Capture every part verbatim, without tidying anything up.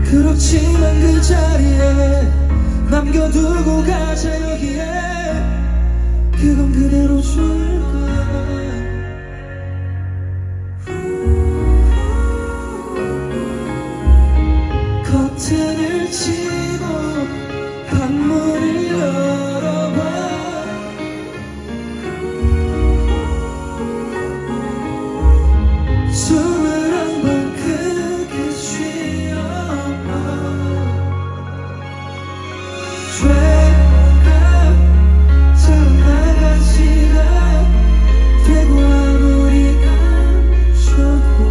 그렇지만 그 자리에 남겨두고 가자 여기에 그건 그대로 좋을 거야. 커튼을 치고 방문을 열어봐. 숨을 한번 크게 쉬어봐. 죄가 잘 나간 시간 되고 아무리 감춰도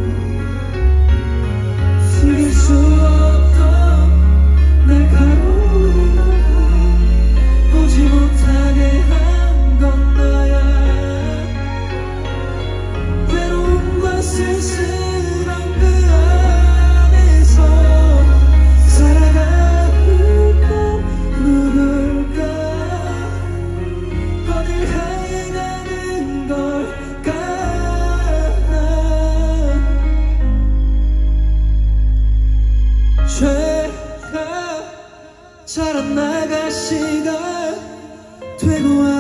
숨길 수 없던 날 가로막아 보지 못하게 한 건 너야. 외로움과 쓸쓸한 그 안에서 살아가는 건 누굴까? 어딜 향해 가는 걸까? 죄가 잘 안 나갈 시간 되고